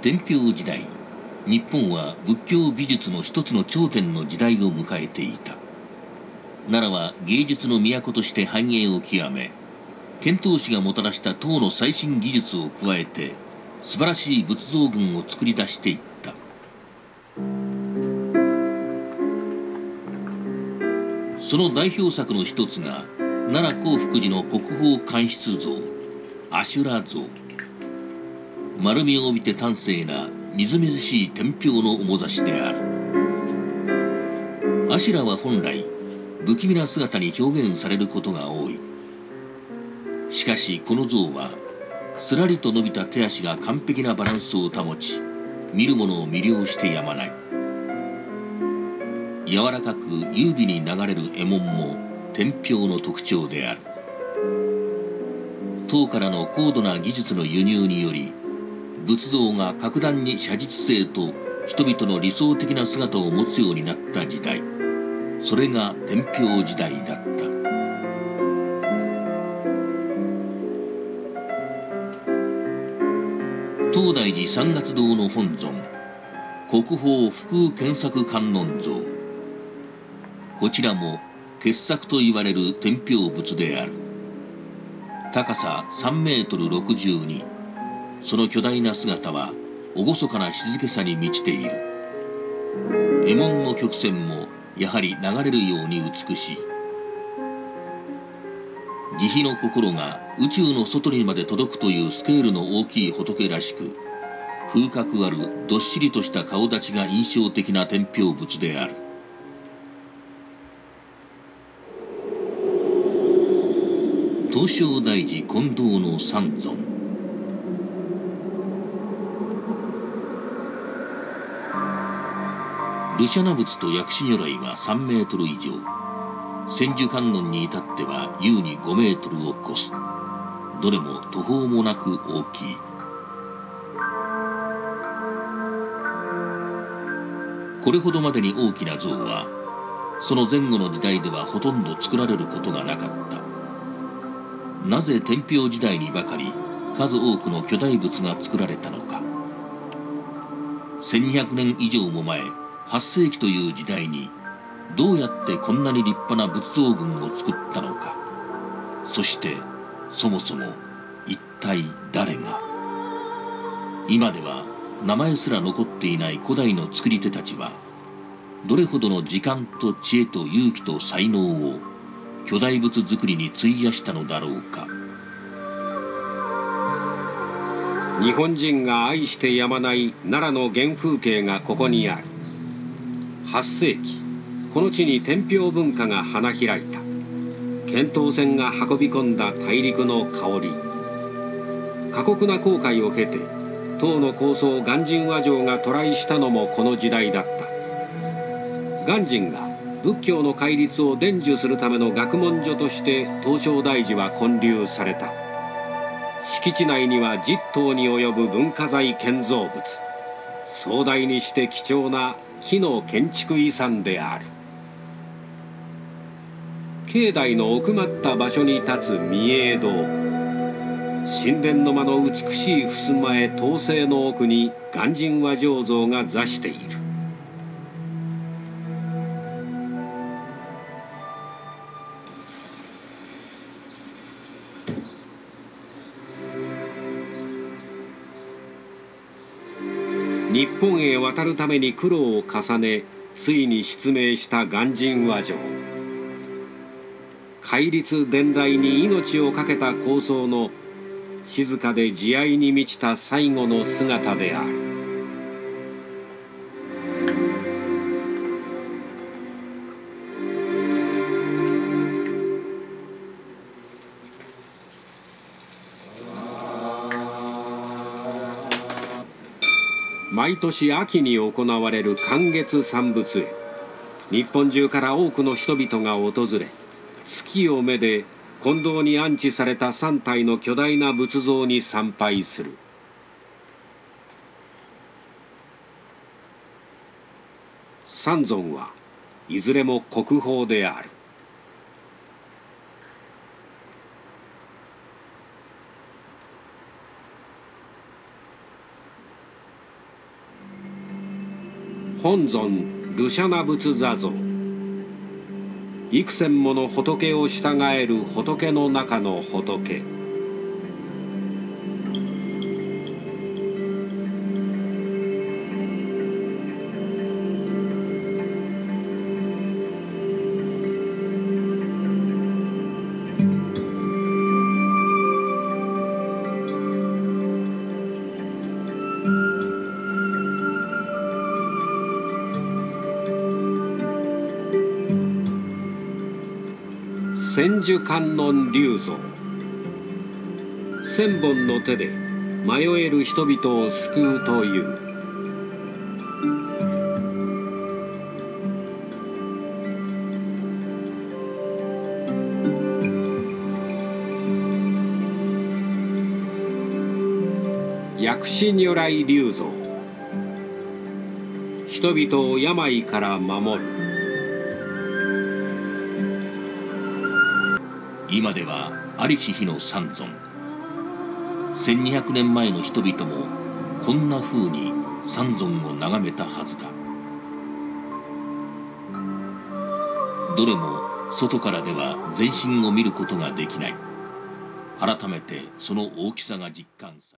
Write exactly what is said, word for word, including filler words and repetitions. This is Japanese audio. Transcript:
天平時代、日本は仏教美術の一つの頂点の時代を迎えていた。奈良は芸術の都として繁栄を極め、遣唐使がもたらした唐の最新技術を加えて素晴らしい仏像群を作り出していった。その代表作の一つが奈良興福寺の国宝乾漆像、阿修羅像。丸みを帯びて端正なみずみずしい天平の面差しである。阿修羅は本来不気味な姿に表現されることが多い。しかしこの像はすらりと伸びた手足が完璧なバランスを保ち、見る者を魅了してやまない。柔らかく優美に流れる衣紋も天平の特徴である。唐からの高度な技術の輸入により、仏像が格段に写実性と人々の理想的な姿を持つようになった時代、それが天平時代だった。東大寺三月堂の本尊、国宝福空見作観音像。こちらも傑作といわれる天平仏である。高ささんメートルろくじゅうに、その巨大な姿は厳かな静けさに満ちている。衣紋の曲線もやはり流れるように美しい。慈悲の心が宇宙の外にまで届くというスケールの大きい仏らしく、風格あるどっしりとした顔立ちが印象的な天平仏である。東照大寺金堂の三尊。盧舎那仏と薬師如来はさんメートル以上、千手観音に至っては優にごメートルを超す。どれも途方もなく大きい。これほどまでに大きな像はその前後の時代ではほとんど作られることがなかった。なぜ天平時代にばかり数多くの巨大仏が作られたのか。せんにひゃくねん以上も前、はっせいきという時代にどうやってこんなに立派な仏像群を作ったのか。そしてそもそも一体誰が。今では名前すら残っていない古代の作り手たちは、どれほどの時間と知恵と勇気と才能を巨大仏作りに費やしたのだろうか。 日本人が愛してやまない奈良の原風景がここにある。はっせいき、この地に天平文化が花開いた。遣唐船が運び込んだ大陸の香り。過酷な航海を経て唐の高僧鑑真和上が渡来したのもこの時代だった。鑑真が仏教の戒律を伝授するための学問所として東照大寺は建立された。敷地内にはじゅっとうに及ぶ文化財建造物。壮大にして貴重な木の建築遺産である。境内の奥まった場所に立つ御影堂。神殿の間の美しい襖絵統制の奥に鑑真和上像が座している。日本へ渡るために苦労を重ね、ついに出名した鑑真和上。戒律伝来に命を懸けた高僧の静かで慈愛に満ちた最後の姿である。毎年秋に行われる観月三仏会。日本中から多くの人々が訪れ、月をめで金堂に安置されたさんたいの巨大な仏像に参拝する。三尊はいずれも国宝である。 本尊ルシャナ仏座像。幾千もの仏を従える仏の中の仏。千手観音立像。千本の手で迷える人々を救うという。薬師如来立像。人々を病から守る。 今では在りし日の三尊。せんにひゃくねんまえの人々もこんな風に三尊を眺めたはずだ。どれも外からでは全身を見ることができない。改めてその大きさが実感される。